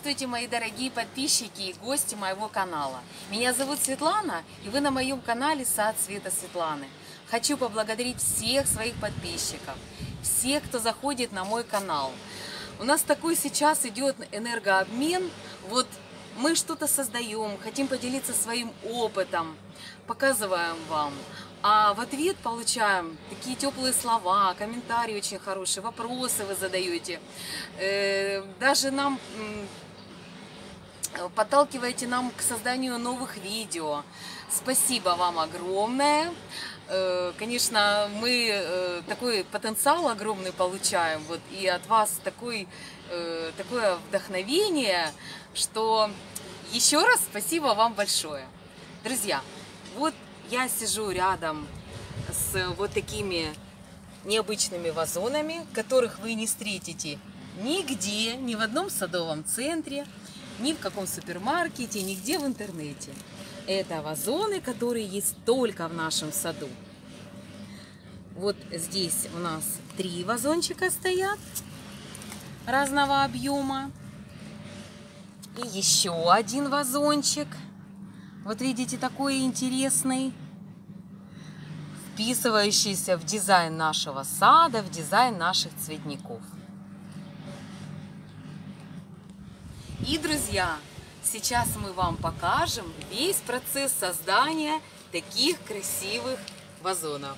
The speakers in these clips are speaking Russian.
Здравствуйте, мои дорогие подписчики и гости моего канала. Меня зовут Светлана, и вы на моем канале Сад Света Светланы. Хочу поблагодарить всех своих подписчиков, всех, кто заходит на мой канал. У нас такой сейчас идет энергообмен. Вот мы что-то создаем, хотим поделиться своим опытом, показываем вам. А в ответ получаем такие теплые слова, комментарии очень хорошие, вопросы вы задаете. Даже нам подталкиваете нам к созданию новых видео. Спасибо вам огромное. Конечно, мы такой потенциал огромный получаем, вот, и от вас такое вдохновение, что еще раз спасибо вам большое. Друзья, вот я сижу рядом с вот такими необычными вазонами, которых вы не встретите нигде, ни в одном садовом центре, ни в каком супермаркете, нигде в интернете. Это вазоны, которые есть только в нашем саду. Вот здесь у нас 3 вазончика стоят разного объема. И еще один вазончик. Вот видите, такой интересный, вписывающийся в дизайн нашего сада, в дизайн наших цветников. И, друзья, сейчас мы вам покажем весь процесс создания таких красивых вазонов.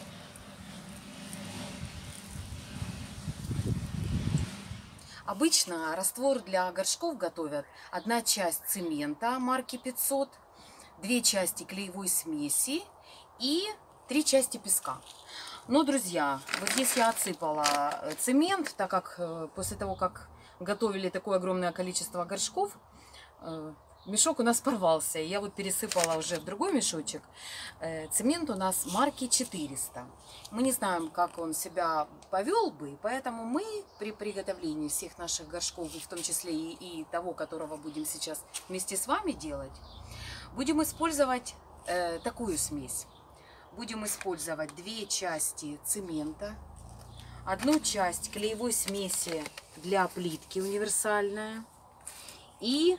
Обычно раствор для горшков готовят: 1 часть цемента марки 500, 2 части клеевой смеси и 3 части песка. Но, друзья, вот здесь я отсыпала цемент, так как после того, как готовили такое огромное количество горшков, мешок у нас порвался. Я вот пересыпала уже в другой мешочек. Цемент у нас марки 400. Мы не знаем, как он себя повел бы, поэтому мы при приготовлении всех наших горшков, в том числе и того, которого будем сейчас вместе с вами делать, будем использовать такую смесь. Будем использовать 2 части цемента, 1 часть клеевой смеси для плитки универсальная и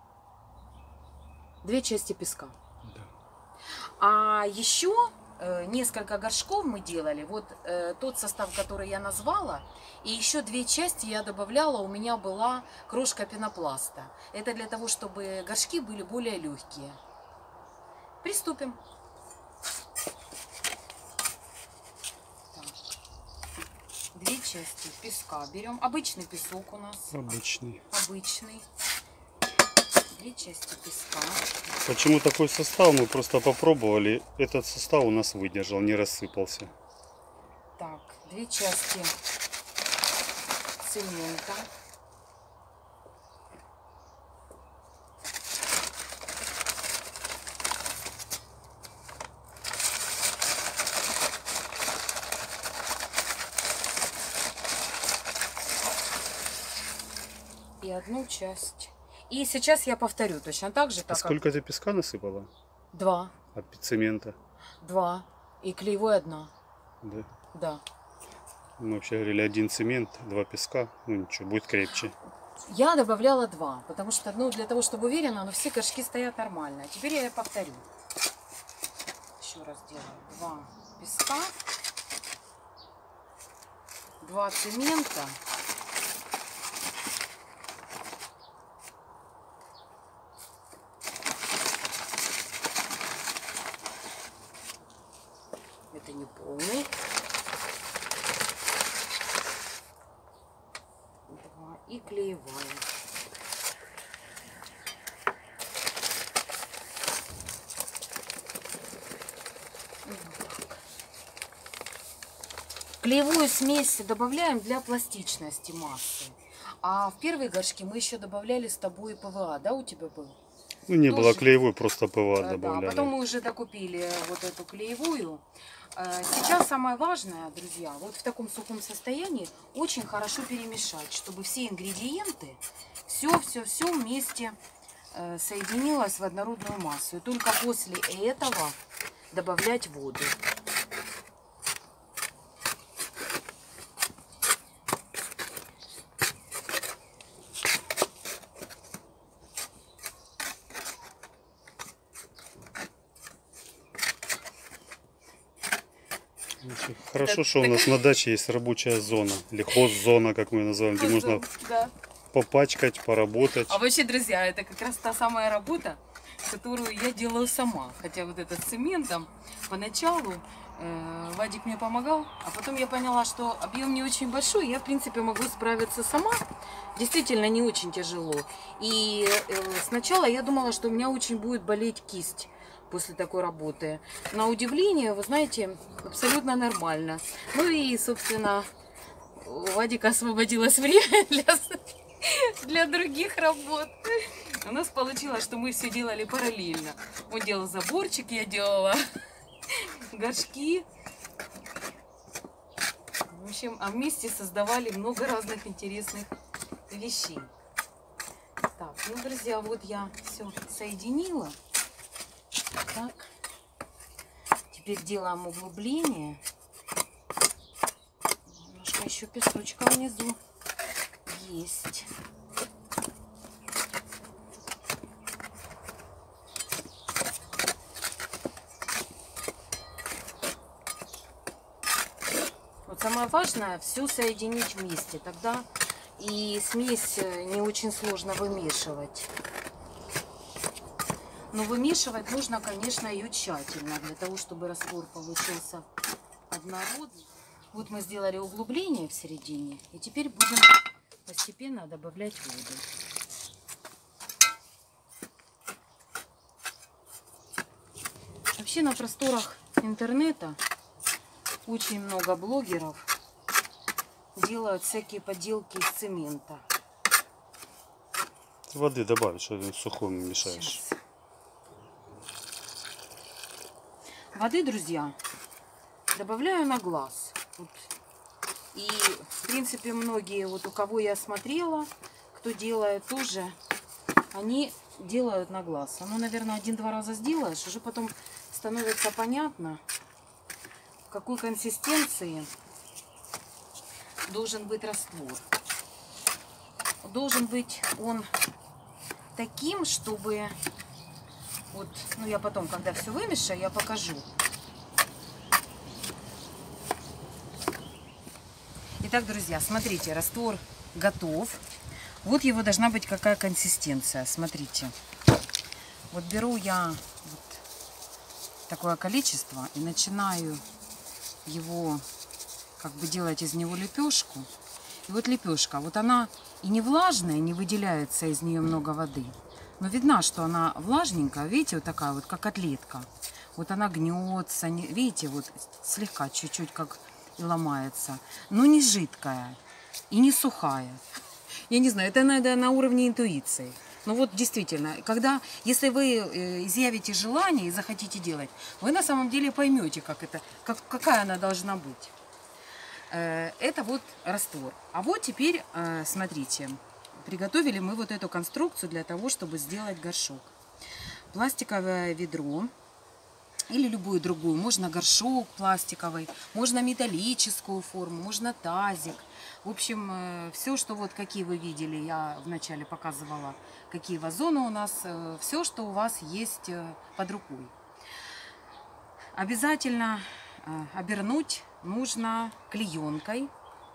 2 части песка. Да. А еще несколько горшков мы делали. Вот тот состав, который я назвала, и еще 2 части я добавляла. У меня была крошка пенопласта. Это для того, чтобы горшки были более легкие. Приступим. Так. 2 части песка берем. Обычный песок у нас. Обычный. 2 части песка. Почему такой состав? Мы просто попробовали. Этот состав у нас выдержал, не рассыпался. Так, 2 части цемента. И 1 часть. И сейчас я повторю точно так же. А сколько ты песка насыпала? 2. А цемента? 2. И клеевой 1. Да? Да. Мы вообще говорили 1 цемент, 2 песка. Ну ничего, будет крепче. Я добавляла 2, потому что, ну, для того, чтобы уверенно, но все горшки стоят нормально. Теперь я повторю. Еще раз делаю. 2 песка, 2 цемента. Это не полный. 2 и клеевая. Клеевую смесь добавляем для пластичности массы. А в первые горшки мы еще добавляли с тобой ПВА, да, у тебя был? Ну, не было клеевой, просто ПВА добавляли. Да, потом мы уже докупили вот эту клеевую. Сейчас самое важное, друзья, вот в таком сухом состоянии очень хорошо перемешать, чтобы все ингредиенты, все вместе соединилось в однородную массу. И только после этого добавлять воду. Хорошо, что у нас на даче есть рабочая зона, или хоззона, как мы ее называем, где можно Да. попачкать, поработать. А вообще, друзья, это как раз та самая работа, которую я делаю сама. Хотя вот это с цементом поначалу Вадик мне помогал, а потом я поняла, что объем не очень большой, я, в принципе, могу справиться сама. Действительно, не очень тяжело. И сначала я думала, что у меня очень будет болеть кисть после такой работы. На удивление, вы знаете, абсолютно нормально. Ну и, собственно, у Вадика освободилось время для других работ. У нас получилось, что мы все делали параллельно. Он делал заборчик, я делала горшки. В общем, а вместе создавали много разных интересных вещей. Так, ну, друзья, вот я все соединила. Так. Теперь делаем углубление. Немножко еще песочка внизу есть. Вот самое важное все соединить вместе, тогда и смесь не очень сложно вымешивать. Но вымешивать нужно, конечно, ее тщательно, для того, чтобы раствор получился однородный. Вот мы сделали углубление в середине, и теперь будем постепенно добавлять воду. Вообще на просторах интернета очень много блогеров делают всякие поделки из цемента. Воды добавить, что сухому мешаешь. Сейчас. Воды, друзья, добавляю на глаз. Вот. И, в принципе, многие, вот у кого я смотрела, кто делает тоже, они делают на глаз. Оно, наверное, 1-2 раза сделаешь, уже потом становится понятно, в какой консистенции должен быть раствор. Должен быть он таким, чтобы... Вот, ну я потом, когда все вымешаю, я покажу. Итак, друзья, смотрите, раствор готов. Вот его должна быть какая консистенция. Смотрите. Вот беру я вот такое количество и начинаю его как бы делать из него лепешку. И вот лепешка, вот она и не влажная, не выделяется из нее много воды. Но видно, что она влажненькая, видите, вот такая вот, как котлетка. Вот она гнется, видите, вот слегка, чуть-чуть как и ломается. Но не жидкая и не сухая. Я не знаю, это надо на уровне интуиции. Но вот действительно, если вы изъявите желание и захотите делать, вы на самом деле поймете, какая она должна быть. Это вот раствор. А вот теперь, смотрите, приготовили мы вот эту конструкцию для того, чтобы сделать горшок. Пластиковое ведро или любую другую. Можно горшок пластиковый, можно металлическую форму, можно тазик. В общем, все, что вот какие вы видели, я вначале показывала, какие вазоны у нас, все, что у вас есть под рукой. Обязательно обернуть нужно клеенкой.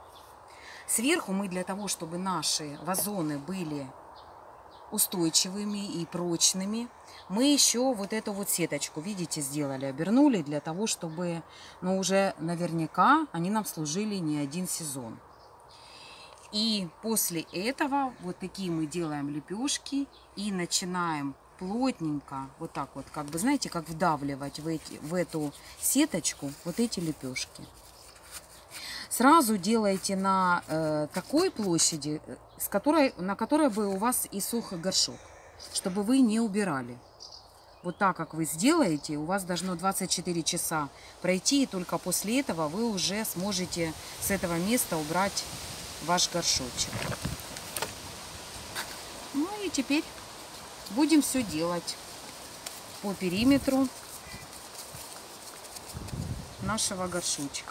Сверху мы для того, чтобы наши вазоны были устойчивыми и прочными, мы еще вот эту вот сеточку, видите, сделали, обернули для того, чтобы, ну, уже наверняка они нам служили не один сезон. И после этого вот такие мы делаем лепешки и начинаем плотненько, вот так вот, как бы, знаете, как вдавливать в эту сеточку вот эти лепешки. Сразу делайте на такой площади, на которой бы у вас и сухой горшок, чтобы вы не убирали. Вот так, как вы сделаете, у вас должно 24 часа пройти, и только после этого вы уже сможете с этого места убрать ваш горшочек. Ну и теперь будем все делать по периметру нашего горшочка.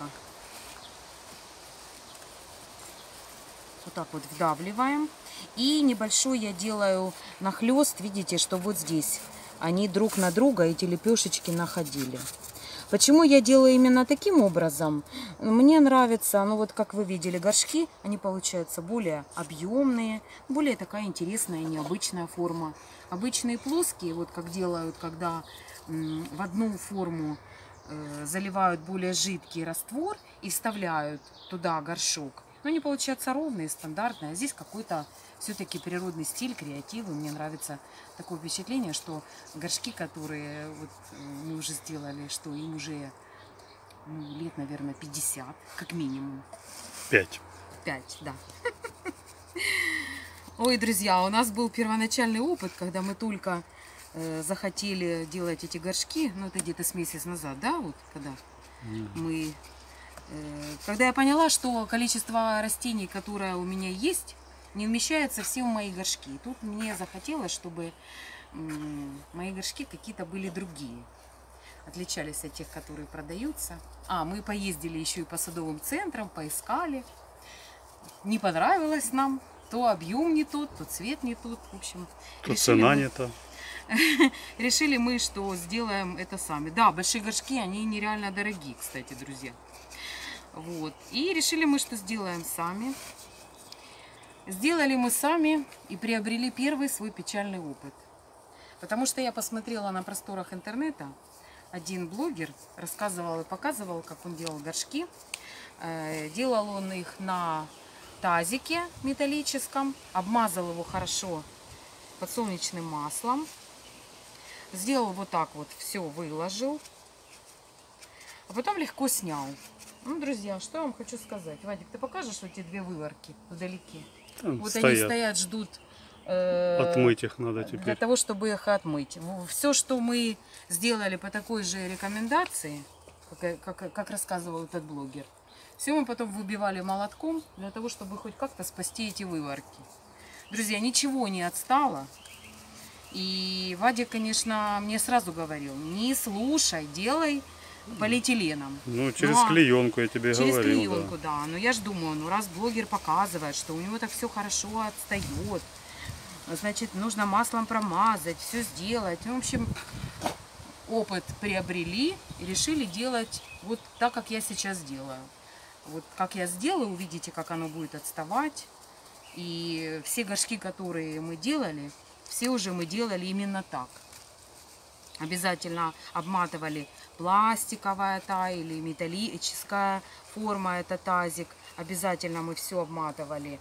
Вот так вот вдавливаем. И небольшой я делаю нахлест, видите, что вот здесь они друг на друга, эти лепешечки, находили. Почему я делаю именно таким образом? Мне нравится, ну вот как вы видели, горшки, они получаются более объемные, более такая интересная, необычная форма. Обычные плоские, вот как делают, когда в одну форму заливают более жидкий раствор и вставляют туда горшок. Но они получаются ровные, стандартные. А здесь какой-то все-таки природный стиль, креатив. И мне нравится такое впечатление, что горшки, которые вот мы уже сделали, что им уже лет, наверное, 50, как минимум. 5. 5, да. Ой, друзья, у нас был первоначальный опыт, когда мы только захотели делать эти горшки, ну это где-то с месяц назад, да, вот когда мы, когда я поняла, что количество растений, которое у меня есть, не вмещается все в мои горшки. И тут мне захотелось, чтобы мои горшки какие-то были другие, отличались от тех, которые продаются. Мы поездили еще и по садовым центрам, поискали, не понравилось нам. То объем не тот, то цвет не тот. В общем, то цена не та. Решили мы, что сделаем это сами. Да, большие горшки, они нереально дорогие, кстати, друзья. Вот. И решили мы, что сделаем сами. Сделали мы сами и приобрели первый свой печальный опыт. Потому что я посмотрела на просторах интернета. Один блогер рассказывал и показывал, как он делал горшки. Делал он их на тазике металлическом, обмазал его хорошо подсолнечным маслом, сделал вот так вот, все выложил, а потом легко снял. Ну, друзья, что я вам хочу сказать. Вадик, ты покажешь вот эти две выварки вдалеке? Там вот стоят. Они стоят, ждут. Отмыть их надо теперь. Для того, чтобы их отмыть. Все, что мы сделали по такой же рекомендации, как рассказывал этот блогер, все мы потом выбивали молотком, для того, чтобы хоть как-то спасти эти выварки. Друзья, ничего не отстало. И Вадик, конечно, мне сразу говорил, не слушай, делай полиэтиленом. Ну, через клеенку я тебе через говорил. Через клеенку, да. Но я ж думаю, ну раз блогер показывает, что у него так все хорошо отстает, значит, нужно маслом промазать, все сделать. В общем, опыт приобрели и решили делать вот так, как я сейчас делаю. Вот как я сделаю, увидите, как оно будет отставать. И все горшки, которые мы делали, все уже мы делали именно так. Обязательно обматывали пластиковая та или металлическая форма, это тазик. Обязательно мы все обматывали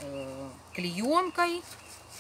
клеенкой.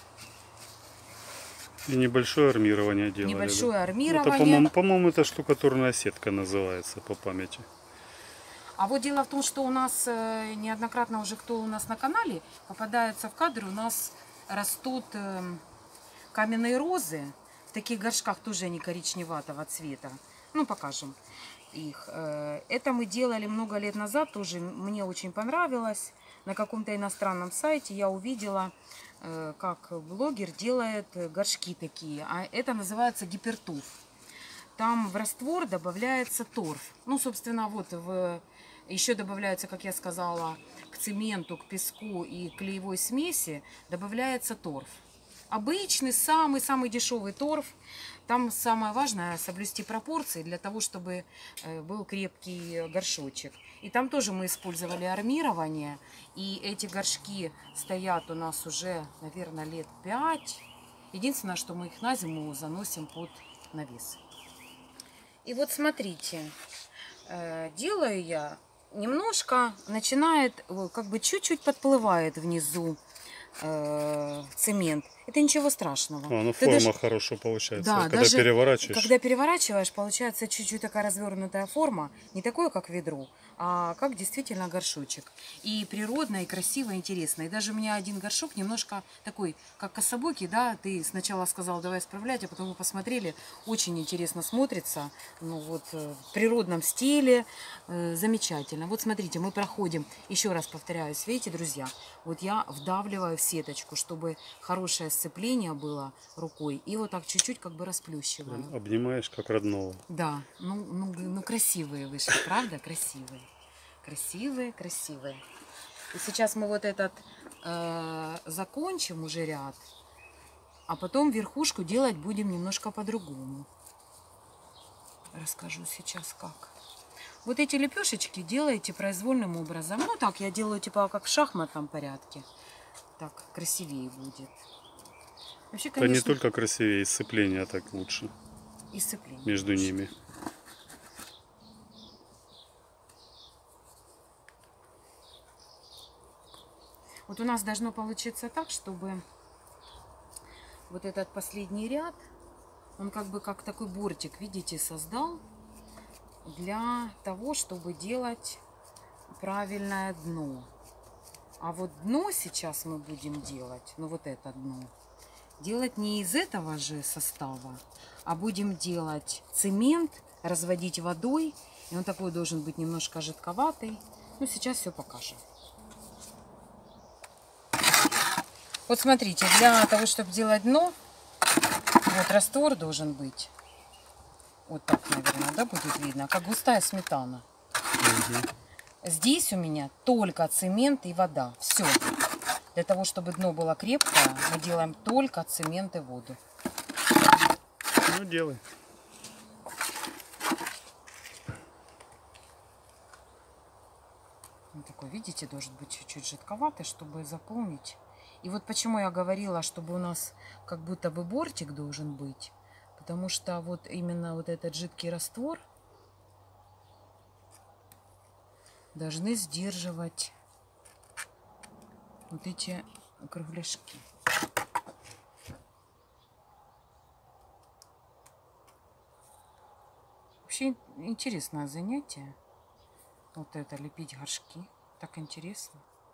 И небольшое армирование делали. Небольшое да? армирование. Это, по-моему, это штукатурная сетка называется по памяти. А вот дело в том, что у нас неоднократно уже кто у нас на канале попадается в кадр, у нас растут каменные розы в таких горшках, тоже они коричневатого цвета. Ну, покажем их. Это мы делали много лет назад, тоже мне очень понравилось. На каком-то иностранном сайте я увидела, как блогер делает горшки такие. А это называется гипертуф. Там в раствор добавляется торф. Ну, собственно, вот еще добавляется, как я сказала, к цементу, к песку и клеевой смеси добавляется торф. Обычный, самый-самый дешевый торф. Там самое важное соблюсти пропорции для того, чтобы был крепкий горшочек. И там тоже мы использовали армирование. И эти горшки стоят у нас уже, наверное, лет 5. Единственное, что мы их на зиму заносим под навес. И вот смотрите, делаю я немножко, начинает, как бы чуть-чуть подплывает внизу цемент. Это ничего страшного. Ну форма хорошая получается, да, когда даже переворачиваешь. Когда переворачиваешь, получается чуть-чуть такая развернутая форма. Не такое, как ведро, а как действительно горшочек. И природно, и красиво, и интересно. И даже у меня один горшок немножко такой, как кособокий, да. Ты сначала сказал, давай исправлять, а потом вы посмотрели. Очень интересно смотрится. Ну вот, в природном стиле. Замечательно. Вот смотрите, мы проходим, еще раз повторяюсь, видите, друзья, вот я вдавливаю в сеточку, чтобы хорошее сцепление было рукой. И вот так чуть-чуть как бы расплющиваю. Обнимаешь как родного. Да, ну красивые вышли, правда? Красивые. Красивые, красивые. И сейчас мы вот этот закончим уже ряд, а потом верхушку делать будем немножко по-другому. Расскажу сейчас как. Вот эти лепешечки делаете произвольным образом. Ну так, я делаю типа как в шахматном порядке. Так красивее будет. Вообще, Это не конечно, только красивее, и сцепление так лучше и сцепление между лучше. ними. Вот у нас должно получиться так, чтобы вот этот последний ряд, он как бы как такой бортик, видите, создал для того, чтобы делать правильное дно. А вот дно сейчас мы будем делать, ну вот это дно, делать не из этого же состава, а будем делать цемент, разводить водой. И он такой должен быть немножко жидковатый. Ну, сейчас все покажем. Вот смотрите, для того, чтобы делать дно, вот раствор должен быть. Вот так, наверное, да, будет видно, как густая сметана. Здесь у меня только цемент и вода. Все. Для того, чтобы дно было крепкое, мы делаем только цемент и воду. Ну, делай. Он такой, видите, должен быть чуть-чуть жидковатый, чтобы заполнить. И вот почему я говорила, чтобы у нас как будто бы бортик должен быть. Потому что вот именно вот этот жидкий раствор должны сдерживать вот эти кругляшки. Вообще интересное занятие. Вот это, лепить горшки. Так интересно.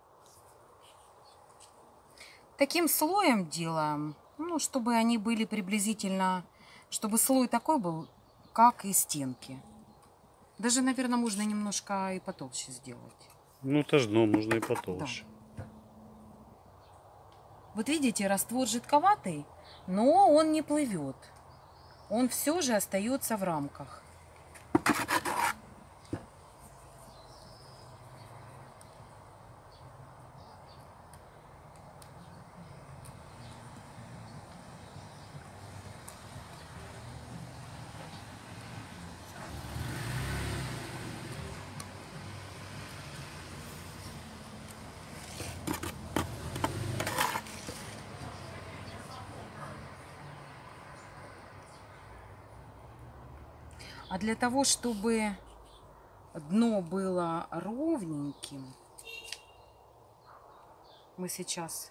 Таким слоем делаем, ну, чтобы они были приблизительно, чтобы слой такой был, как и стенки. Даже, наверное, можно немножко и потолще сделать. Ну, это ж дно можно и потолще. Да. Вот видите, раствор жидковатый, но он не плывет. Он все же остается в рамках. А для того, чтобы дно было ровненьким, мы сейчас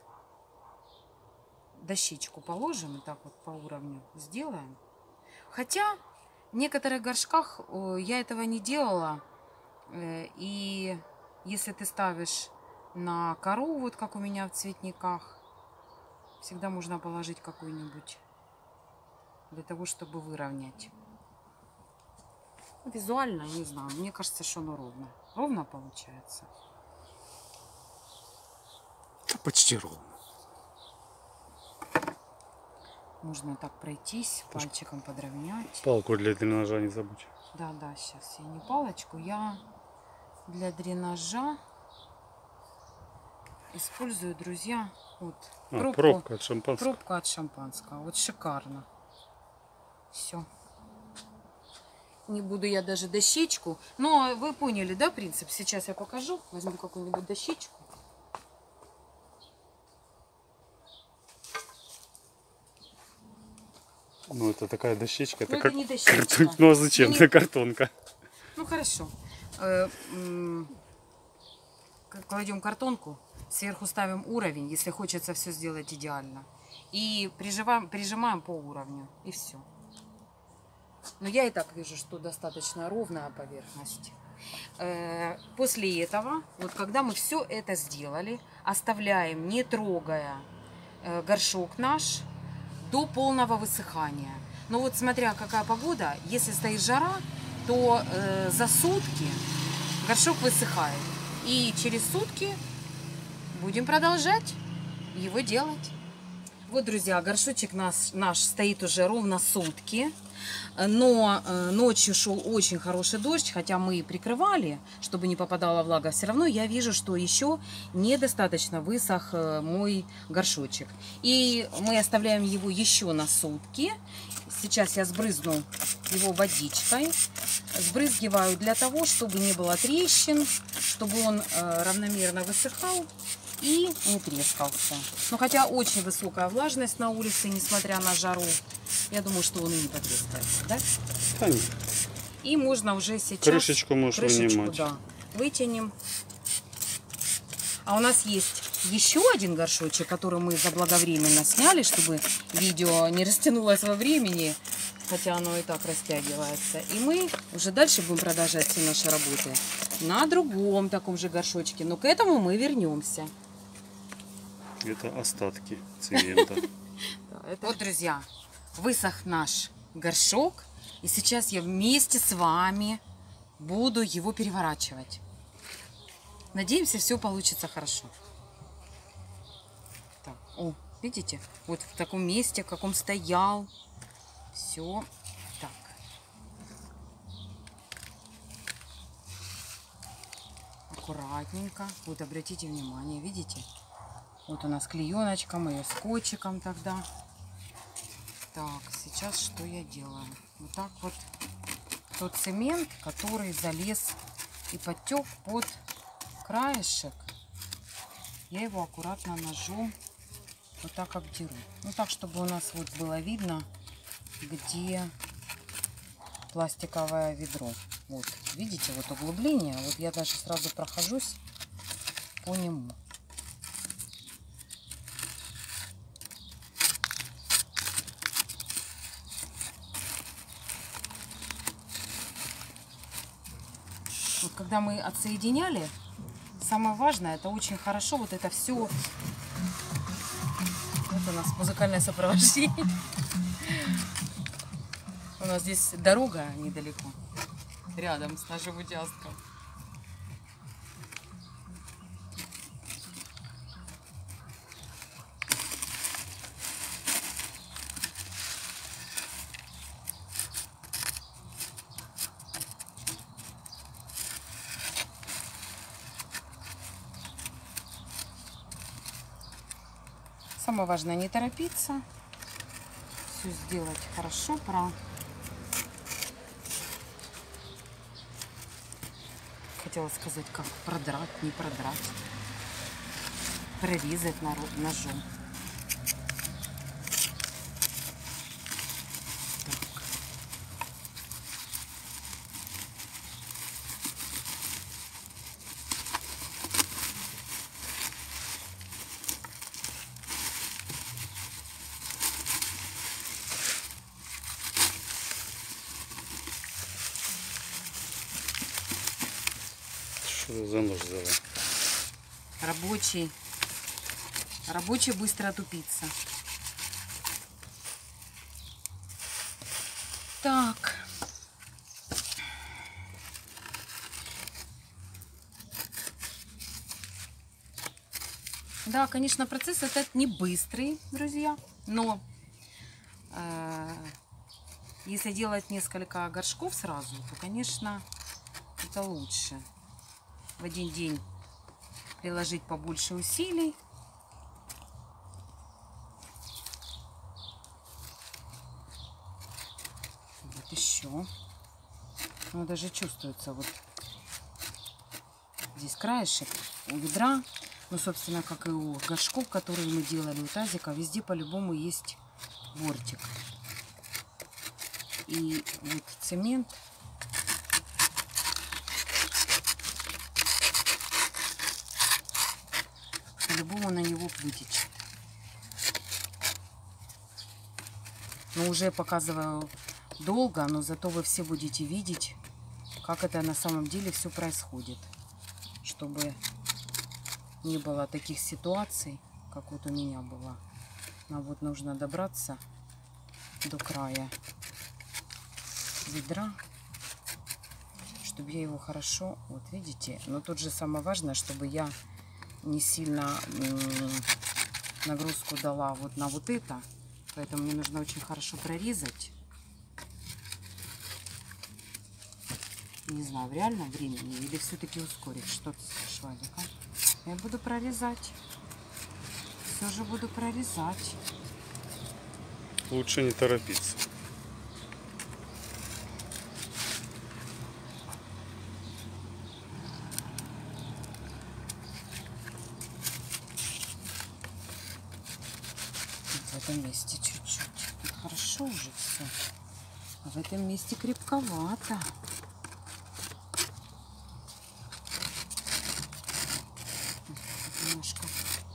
дощечку положим и так вот по уровню сделаем. Хотя в некоторых горшках я этого не делала. И если ты ставишь на кору, вот как у меня в цветниках, всегда можно положить какой-нибудь для того, чтобы выровнять. Визуально, не знаю, мне кажется, что оно ровно. Ровно получается. Почти ровно. Можно так пройтись, пальчиком подровнять. Палку для дренажа не забудь. Да, сейчас я не палочку, я для дренажа использую, друзья, вот пробка от шампанского. Пробка от шампанского. Вот шикарно. Все. Не буду я даже дощечку. Но вы поняли, да, принцип? Сейчас я покажу. Возьму какую-нибудь дощечку. Ну, это такая дощечка. Ну, это как не дощечка. Ну, а зачем? Не... Это картонка. Ну, хорошо. Кладем картонку. Сверху ставим уровень, если хочется все сделать идеально. И прижимаем по уровню. И все. Но я и так вижу, что достаточно ровная поверхность. После этого, вот когда мы все это сделали, оставляем, не трогая, горшок наш до полного высыхания. Но вот смотря какая погода, если стоит жара, то за сутки горшок высыхает. И через сутки будем продолжать его делать. Вот, друзья, горшочек наш стоит уже ровно сутки. Но ночью шел очень хороший дождь, хотя мы и прикрывали, чтобы не попадала влага. Все равно я вижу, что еще недостаточно высох мой горшочек. И мы оставляем его еще на сутки. Сейчас я сбрызну его водичкой. Сбрызгиваю для того, чтобы не было трещин, чтобы он равномерно высыхал и не трескался. Но хотя очень высокая влажность на улице, несмотря на жару, я думаю, что он и не потрескается, да? Конечно. И можно уже сейчас... Крышечку можешь вынимать. Да, вытянем. А у нас есть еще один горшочек, который мы заблаговременно сняли, чтобы видео не растянулось во времени, хотя оно и так растягивается. И мы уже дальше будем продолжать все наши работы на другом таком же горшочке. Но к этому мы вернемся. Это остатки цемента. Вот, друзья, высох наш горшок. И сейчас я вместе с вами буду его переворачивать. Надеемся, все получится хорошо. Так, о, видите? Вот в таком месте, в каком стоял. Все. Так. Аккуратненько. Вот обратите внимание, видите? Вот у нас клееночка, мы ее скотчиком тогда. Так, сейчас что я делаю? Вот так вот тот цемент, который залез и подтек под краешек, я его аккуратно ножом вот так обдеру. Ну так, чтобы у нас вот было видно, где пластиковое ведро. Вот, видите, вот углубление. Вот я даже сразу прохожусь по нему. Вот когда мы отсоединяли, самое важное, это очень хорошо вот это все. Вот у нас музыкальное сопровождение. У нас здесь дорога недалеко, рядом с нашим участком. Самое важное не торопиться, все сделать хорошо, хотела сказать, как продрать, не продрать, прорезать ножом. Что за нож взяла? Рабочий быстро отупится. Так. Да, конечно, процесс этот не быстрый, друзья, но если делать несколько горшков сразу, то, конечно, это лучше. В один день приложить побольше усилий. Вот еще. Ну, даже чувствуется вот здесь краешек у ведра. Ну, собственно, как и у горшков, которые мы делали, у тазика, везде по-любому есть бортик. И вот цемент. По-любому на него вытечет. Но уже показываю долго, но зато вы все будете видеть, как это на самом деле все происходит. Чтобы не было таких ситуаций, как вот у меня было. Нам вот нужно добраться до края ведра, чтобы я его хорошо, вот видите, но тут же самое важное, чтобы я не сильно нагрузку дала вот на вот это, поэтому мне нужно очень хорошо прорезать Не знаю, в реальном времени или все-таки ускорить. Что ты скажешь, Вадик, а? Я буду прорезать. Все же буду прорезать. Лучше не торопиться. В этом месте чуть-чуть. Тут хорошо уже все. А в этом месте крепковато. Немножко.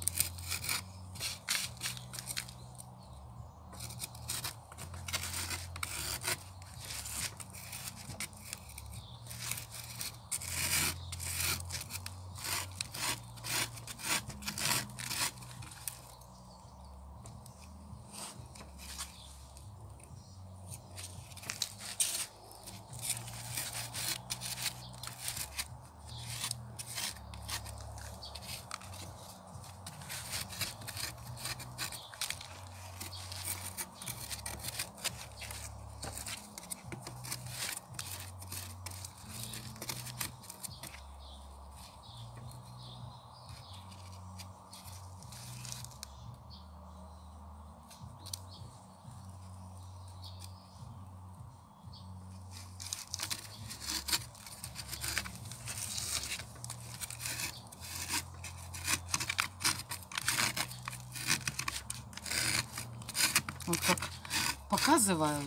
Вот как показывают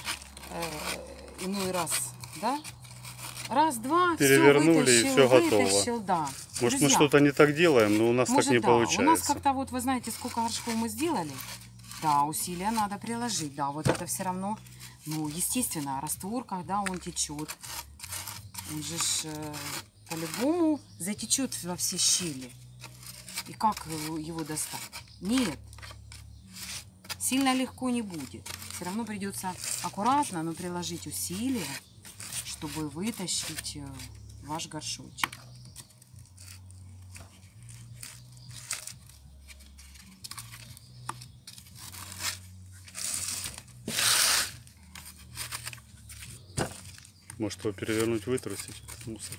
иной раз, да? Раз, два, Перевернули, и все готово. вытащил, да. Может, Друзья, мы что-то не так делаем, но у нас может, так не да. У нас получается. как-то вот, вы знаете, сколько горшков мы сделали? Да, усилия надо приложить, да, вот это все равно, ну, естественно, раствор, когда он течет, он же по-любому затечет во все щели. И как его достать? Нет. Сильно легко не будет. Все равно придется аккуратно, но приложить усилия, чтобы вытащить ваш горшочек. Может, его перевернуть, вытрусить этот мусор.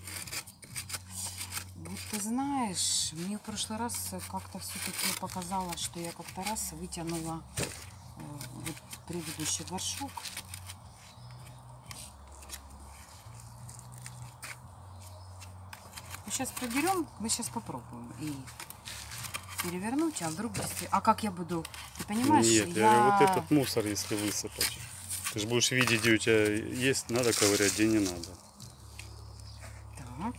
Вот ты знаешь, мне в прошлый раз как-то все-таки показалось, что я как-то раз вытянула вот предыдущий горшок. Мы сейчас продерем, мы сейчас попробуем и перевернуть, а вдруг действительно... А как я буду? Ты понимаешь, Нет, вот этот мусор, если высыпать. Ты же будешь видеть, где у тебя есть, надо ковырять, где не надо. Так.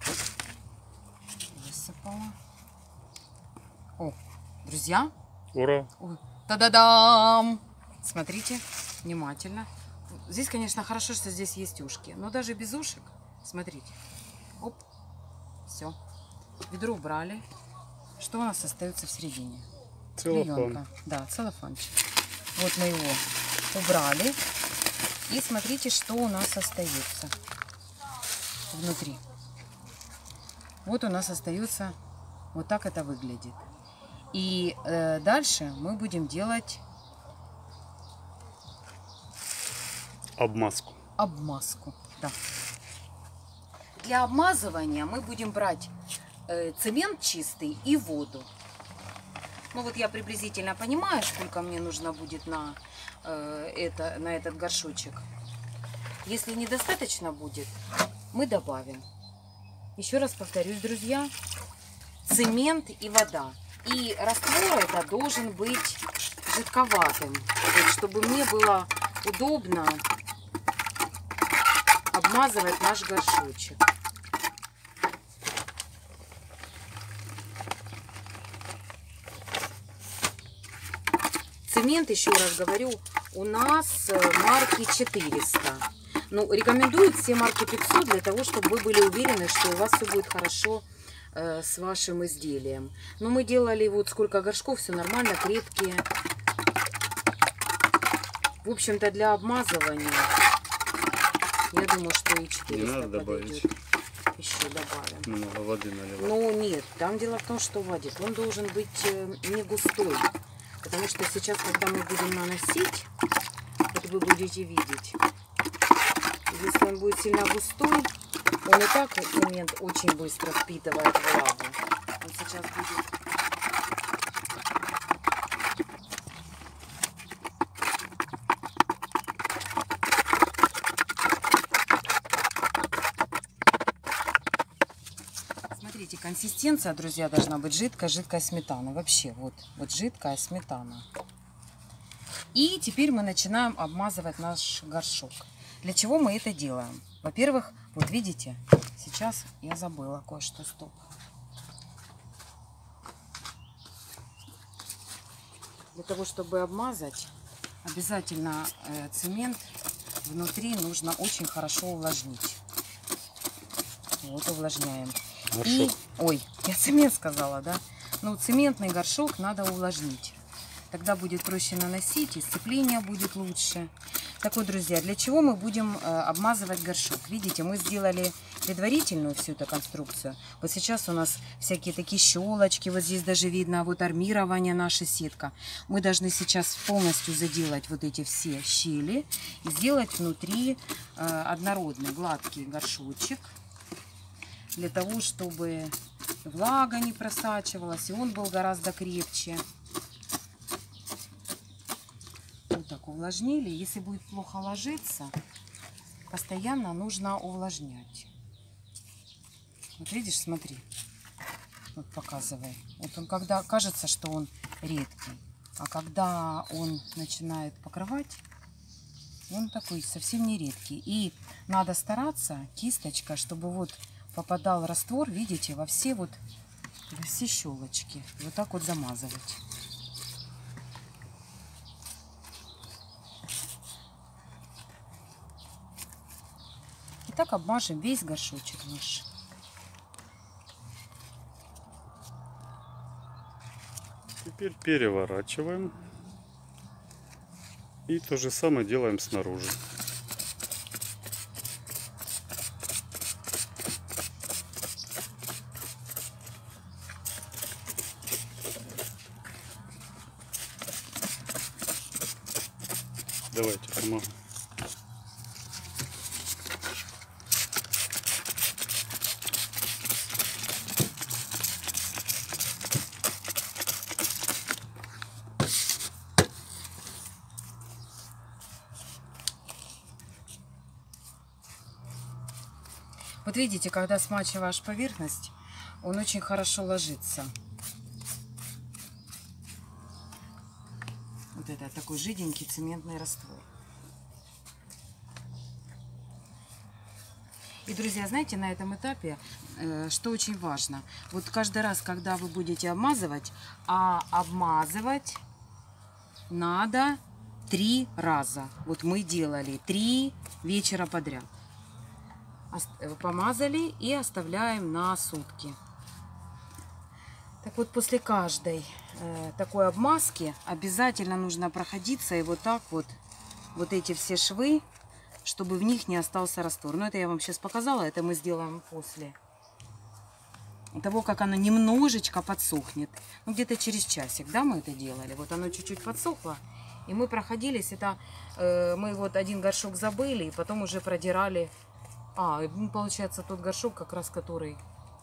Высыпала. О, друзья. Ура! Ой, та-да-дам! Смотрите внимательно. Здесь, конечно, хорошо, что здесь есть ушки. Но даже без ушек, смотрите. Оп. Все. Ведро убрали. Что у нас остается в середине? Целлофан. Клеенка. Да, целлофанчик. Вот мы его убрали. И смотрите, что у нас остается внутри. Вот у нас остается, вот так это выглядит. И дальше мы будем делать Обмазку. обмазку. Да. Для обмазывания мы будем брать цемент чистый и воду. Ну вот я приблизительно понимаю, сколько мне нужно будет на этот горшочек. Если недостаточно будет, мы добавим. Еще раз повторюсь, друзья, цемент и вода. И раствор это должен быть жидковатым, вот, чтобы мне было удобно обмазывать наш горшочек. Цемент, еще раз говорю, у нас марки 400. Ну, рекомендуют все марки 500 для того, чтобы вы были уверены, что у вас все будет хорошо с вашим изделием. Но мы делали вот сколько горшков, все нормально, крепкие. В общем-то, для обмазывания, я думаю, что и 400 Не надо подойдет. добавить. Еще добавим. Много воды наливать. Ну, нет, там дело в том, что, Вадик, он должен быть не густой. Потому что сейчас, когда мы будем наносить, вот вы будете видеть, Если он будет сильно густой, он и так цемент очень быстро впитывает влагу. Он сейчас будет... Смотрите, консистенция, друзья, должна быть жидкая сметана. Вообще, вот жидкая сметана. И теперь мы начинаем обмазывать наш горшок. Для чего мы это делаем? Во-первых, вот видите, сейчас я забыла кое-что, стоп. Для того, чтобы обмазать, обязательно цемент внутри нужно очень хорошо увлажнить. Вот, увлажняем. И, ой, я цемент сказала, да? Ну, цементный горшок надо увлажнить. Тогда будет проще наносить, и сцепление будет лучше. Так вот, друзья, для чего мы будем обмазывать горшок? Видите, мы сделали предварительную всю эту конструкцию. Вот сейчас у нас всякие такие щелочки, вот здесь даже видно, вот армирование, наша сетка. Мы должны сейчас полностью заделать вот эти все щели и сделать внутри однородный гладкий горшочек. Для того, чтобы влага не просачивалась, и он был гораздо крепче. Вот так увлажнили. Если будет плохо ложиться, постоянно нужно увлажнять. Вот видишь, смотри. Вот показывай. Вот он, когда кажется, что он редкий, а когда он начинает покрывать, он такой совсем не редкий. И надо стараться, кисточка, чтобы вот попадал раствор, видите, во все щелочки. Вот так вот замазывать. И так обмажем весь горшочек наш. Теперь переворачиваем. И то же самое делаем снаружи. Давайте помогу. Вот видите, когда смачиваешь поверхность, он очень хорошо ложится. Вот это такой жиденький цементный раствор. И, друзья, знаете, на этом этапе, что очень важно. Вот каждый раз, когда вы будете обмазывать, обмазывать надо 3 раза. Вот мы делали 3 вечера подряд. Помазали и оставляем на сутки. Так вот, после каждой такой обмазки обязательно нужно проходиться и вот так вот эти все швы, чтобы в них не остался раствор. Но это я вам сейчас показала, это мы сделаем после того, как оно немножечко подсохнет. Ну, где-то через часик, да, мы это делали. Вот оно чуть-чуть подсохло, и мы проходились. Это мы вот один горшок забыли, и потом уже продирали. Получается, тот горшок, как раз который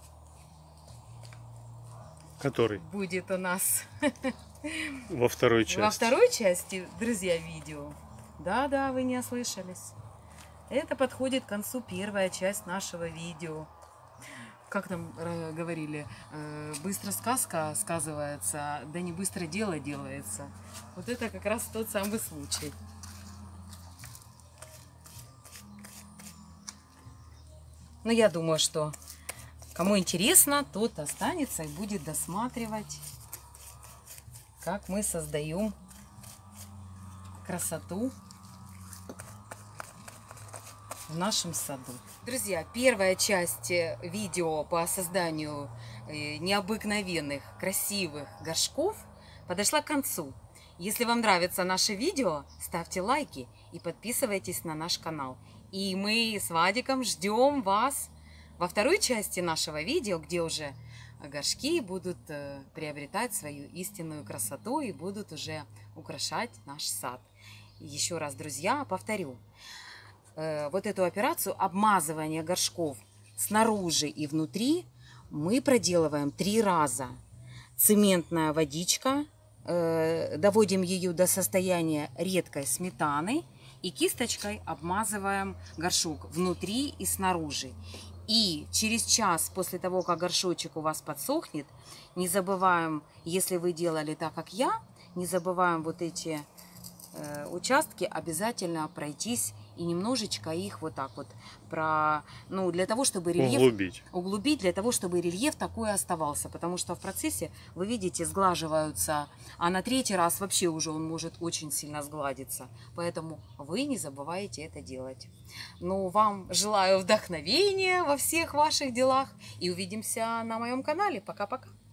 будет у нас во второй части. Во второй части, друзья, видео. Да, вы не ослышались. Это подходит к концу первая часть нашего видео. Как там говорили, быстро сказка сказывается, да не быстро дело делается. Вот это как раз тот самый случай. Но я думаю, что кому интересно, тот останется и будет досматривать, как мы создаем красоту в нашем саду. Друзья, первая часть видео по созданию необыкновенных, красивых горшков подошла к концу. Если вам нравится наше видео, ставьте лайки и подписывайтесь на наш канал. И мы с Вадиком ждем вас во второй части нашего видео, где уже горшки будут приобретать свою истинную красоту и будут уже украшать наш сад. И еще раз, друзья, повторю. вот эту операцию обмазывания горшков снаружи и внутри мы проделываем 3 раза. Цементная водичка, доводим ее до состояния редкой сметаны и кисточкой обмазываем горшок внутри и снаружи. И через час после того, как горшочек у вас подсохнет, не забываем, если вы делали так, как я, не забываем вот эти участки обязательно пройтись и немножечко их вот так вот для того, чтобы рельеф углубить, для того, чтобы рельеф такой оставался, потому что в процессе, вы видите, сглаживаются, а на 3-й раз вообще уже он может очень сильно сгладиться, поэтому вы не забывайте это делать. Ну, вам желаю вдохновения во всех ваших делах и увидимся на моем канале. Пока-пока.